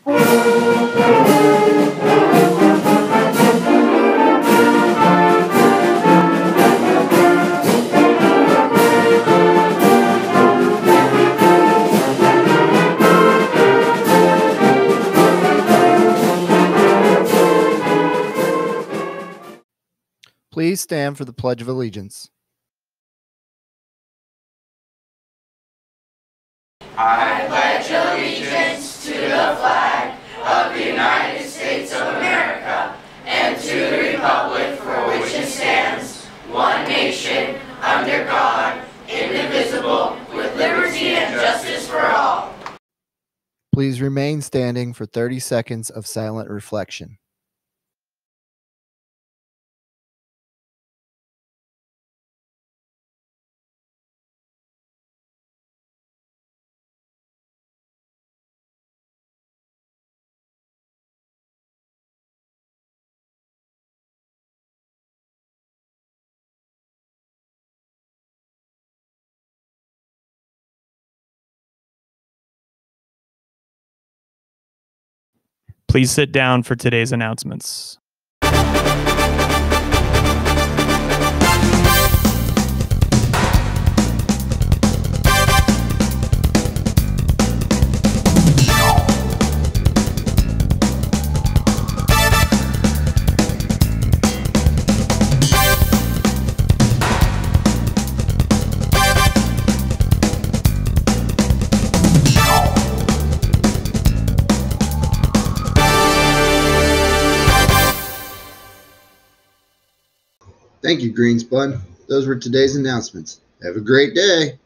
Please stand for the Pledge of Allegiance. I pledge allegiance to the flag of the United States of America and to the republic for which it stands, one nation, under God, indivisible, with liberty and justice for all. Please remain standing for 30 seconds of silent reflection. Please sit down for today's announcements. Thank you, Greenspun. Those were today's announcements. Have a great day.